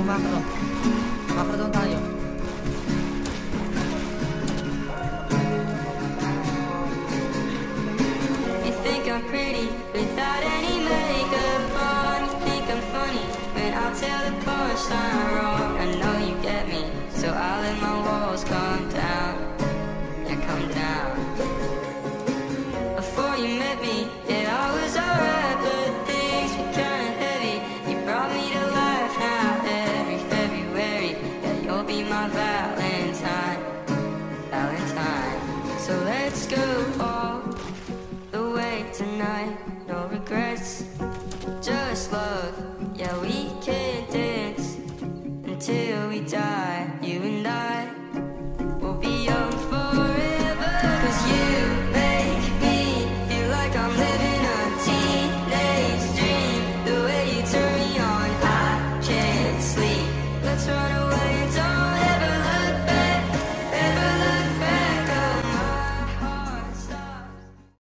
macro. Macro doon tayo. You think I'm pretty without any makeup on. You think I'm funny when I'll tell the punchline wrong. I know you get me, so I'll let my walls come down. Yeah, come down. Before you met me, yeah, I was alright, but things were kinda heavy. You brought me to life now every February. Yeah, you'll be my Valentine, Valentine. So let's go all the way tonight, no regrets.